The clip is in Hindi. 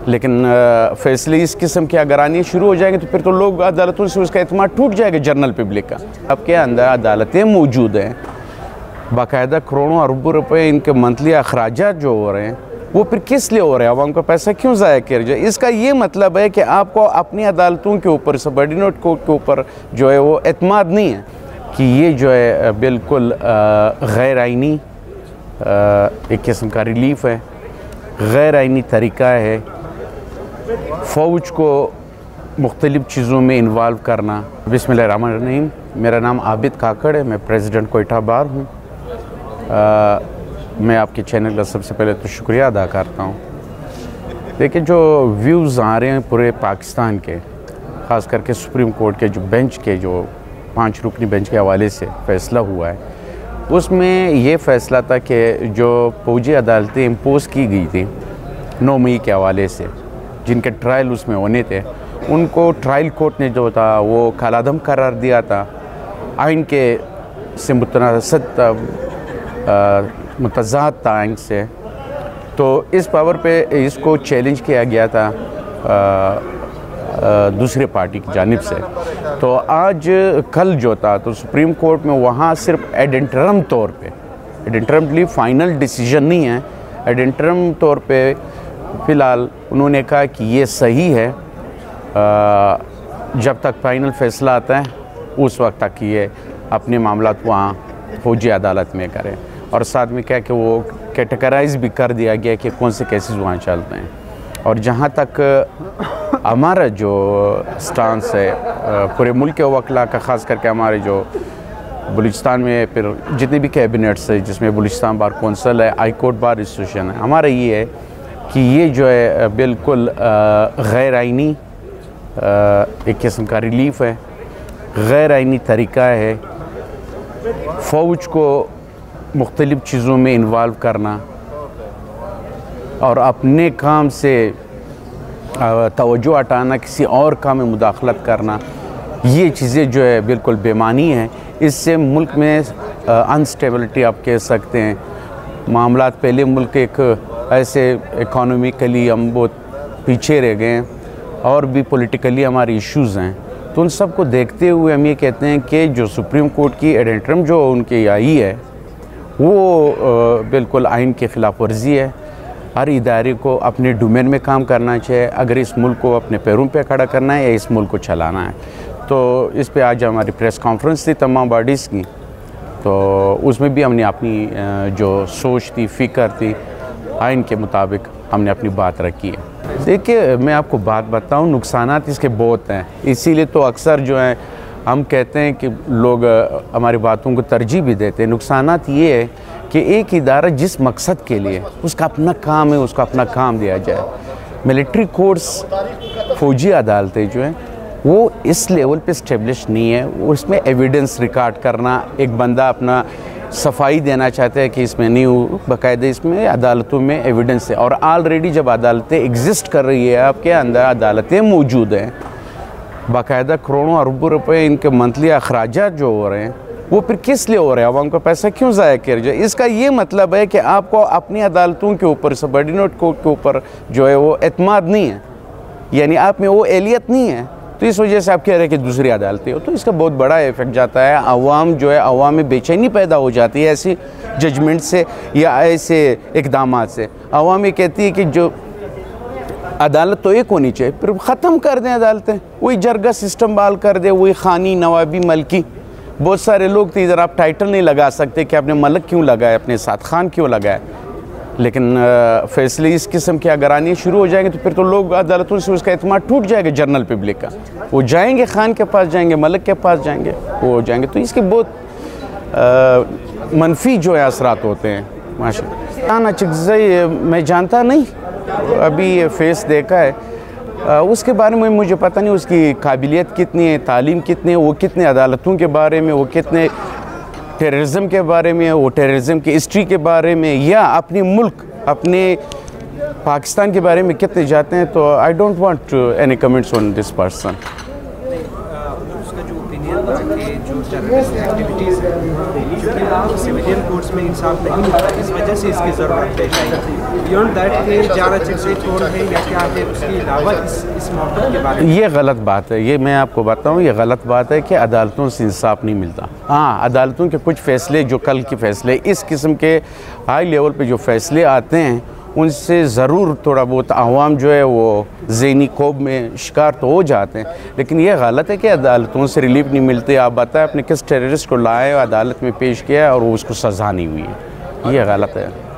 लेकिन फैसले इस किस्म के अगर आने शुरू हो जाएंगे तो फिर तो लोग अदालतों से उसका एतमाद टूट जाएगा जनरल पब्लिक का। आपके अंदर अदालतें मौजूद हैं, बाकायदा करोड़ों अरबों रुपए इनके मंथली अखराजात जो हो रहे हैं वो फिर किस लिए हो रहे हैं, आवाम का पैसा क्यों ज़ाया किया जाए। इसका ये मतलब है कि आपको अपनी अदालतों के ऊपर, सबऑर्डिनेट कोर्ट के ऊपर जो है वो एतमाद नहीं है कि ये जो है बिल्कुल गैर आइनी एक किस्म का रिलीफ है, गैर आइनी तरीका है फ़ौज को मुख्तलिफ़ चीज़ों में इन्वॉल्व करना। बिस्मिल्लाहिर्रहमानिर्रहीम, मेरा नाम आबिद काकड़ है, मैं प्रेसिडेंट कोयटा बार हूँ। मैं आपके चैनल का सबसे पहले तो शुक्रिया अदा करता हूँ। देखिए, जो व्यूज़ आ रहे हैं पूरे पाकिस्तान के, ख़ास करके सुप्रीम कोर्ट के जो बेंच के, जो 5 रुकनी बेंच के हवाले से फ़ैसला हुआ है, उसमें ये फ़ैसला था कि जो फौजी अदालतें इम्पोज़ की गई थी 9 मई के हवाले से, जिनके ट्रायल उसमें होने थे, उनको ट्रायल कोर्ट ने जो था वो कालादम करार दिया था। आइन के से मुतज़ाद था आइन से, तो इस पावर पे इसको चैलेंज किया गया था दूसरे पार्टी की जानिब से। तो आज कल जो था तो सुप्रीम कोर्ट में वहाँ सिर्फ एड इंटरम तौर पे, एड इंटरमली फ़ाइनल डिसीजन नहीं है, एड इंटरम तौर पे फ़िलहाल उन्होंने कहा कि ये सही है, जब तक फ़ाइनल फ़ैसला आता है उस वक्त तक ये अपने मामलात वहाँ फौजी अदालत में करें। और साथ में क्या कि वो कैटेगराइज भी कर दिया गया कि कौन से केसेस वहाँ चलते हैं। और जहाँ तक हमारा जो स्टांस है पूरे मुल्क के वकला का, ख़ास करके हमारे जो बलूचिस्तान में फिर जितने भी कैबिनेट्स है, जिसमें बलूचिस्तान बार कौंसिल है, हाई कोर्ट बार एसोसिएशन है, हमारा ये है कि ये जो है बिल्कुल गैर आइनी एक किस्म का रिलीफ है, गैर आइनी तरीका है फ़ौज को मुख्तलिफ़ चीज़ों में इन्वॉल्व करना और अपने काम से तवज्जो हटाना, किसी और काम में मुदाखलत करना। ये चीज़ें जो है बिल्कुल बेमानी है। इससे मुल्क में अनस्टेबिलिटी आप कह सकते हैं, मामलात पहले मुल्क एक ऐसे इकोनॉमिकली हम बहुत पीछे रह गए हैं और भी पॉलिटिकली हमारे इश्यूज़ हैं। तो उन सब को देखते हुए हम ये कहते हैं कि जो सुप्रीम कोर्ट की एड इंटरम जो उनकी आई है वो बिल्कुल आइन के ख़िलाफ़ वर्जी है। हर इदारे को अपने डोमेन में काम करना चाहिए अगर इस मुल्क को अपने पैरों पे खड़ा करना है या इस मुल्क को चलाना है। तो इस पे आज हमारी प्रेस कॉन्फ्रेंस थी तमाम बॉडीज़ की, तो उसमें भी हमने अपनी जो सोच थी, फ़िक्र थी, आइन के मुताबिक हमने अपनी बात रखी है। देखिए, मैं आपको बात बताऊं, नुकसानात इसके बहुत हैं, इसीलिए तो अक्सर जो है हम कहते हैं कि लोग हमारी बातों को तरजीह भी देते हैं। नुकसानात ये है कि एक इदारा जिस मकसद के लिए उसका अपना काम है, उसका अपना काम दिया जाए। मिलिट्री कोर्ट्स, फौजी अदालतें जो हैं वो इस लेवल पे इस्टेब्लिश नहीं है। उसमें एविडेंस रिकॉर्ड करना, एक बंदा अपना सफाई देना चाहता है कि इसमें नहीं हो, बाकायदा इसमें अदालतों में एविडेंस है। और ऑलरेडी जब अदालतें एग्जिस्ट कर रही है, आपके अंदर अदालतें मौजूद हैं, बाकायदा करोड़ों अरबों रुपए इनके मंथली अखराजात जो हो रहे हैं वो फिर किस लिए हो रहे हैं, आवाम का पैसा क्यों ज़ाया किया जाए। इसका ये मतलब है कि आपको अपनी अदालतों के ऊपर, सबऑर्डिनेट कोर्ट के ऊपर जो है वो एतमाद नहीं है, यानी आप में वो एहलियत नहीं है। तो इस वजह से आप कह रहे हैं कि दूसरी अदालतें हो, तो इसका बहुत बड़ा इफेक्ट जाता है। आवाम जो है, आवाम में बेचैनी पैदा हो जाती है ऐसी जजमेंट से या ऐसे इकदाम से। आवाम ये कहती है कि जो अदालत तो एक होनी चाहिए, फिर ख़त्म कर दें अदालतें, वही जरगा सिस्टम बहाल कर दे, वही खानी, नवाबी, मलकी। बहुत सारे लोग थे, इधर आप टाइटल नहीं लगा सकते कि आपने मलक क्यों लगाया, अपने साथ खान क्यों लगाया। लेकिन फैसले इस किस्म के अगर आने शुरू हो जाएंगे तो फिर तो लोग अदालतों से उसका एतमाद टूट जाएगा जनरल पब्लिक का। वो जाएंगे, खान के पास जाएंगे, मलक के पास जाएंगे, वो हो जाएंगे। तो इसके बहुत मनफी जो है असरात होते हैं। माशाअल्लाह अचकज़ई मैं जानता नहीं, अभी ये फेस देखा है, उसके बारे में मुझे पता नहीं उसकी काबिलियत कितनी है, तालीम कितनी है, वो कितने अदालतों के बारे में, वो कितने टेररिज्म के बारे में, वो टेररिज्म की हिस्ट्री के बारे में, या अपने मुल्क, अपने पाकिस्तान के बारे में कितने जाते हैं। तो I don't want any comments on this person. उसका जो ओपिनियन था कि जो टेररिस्ट एक्टिविटीज़ है चूँकि सिविलियन कोर्ट्स में इंसाफ नहीं मिलता, इस वजह से इसकी ज़रूरत पेश आई। बियॉन्ड दैट के जाना से छोड़ है या क्या है, उसके अलावा इस मौके के बारे में ये गलत बात है। ये मैं आपको बताऊँ, ये गलत बात है कि अदालतों से इंसाफ नहीं मिलता। हाँ, अदालतों के कुछ फ़ैसले, जो कल के फ़ैसले, इस किस्म के हाई लेवल पे जो फ़ैसले आते हैं, उनसे ज़रूर थोड़ा बहुत आवाम जो है वो ज़हनी खौफ में शिकार तो हो जाते हैं, लेकिन ये गलत है कि अदालतों से रिलीफ नहीं मिलती। आप बताएं, आपने किस टेररिस्ट को लाए, अदालत में पेश किया और वो उसको सज़ा नहीं हुई है, ये गलत है।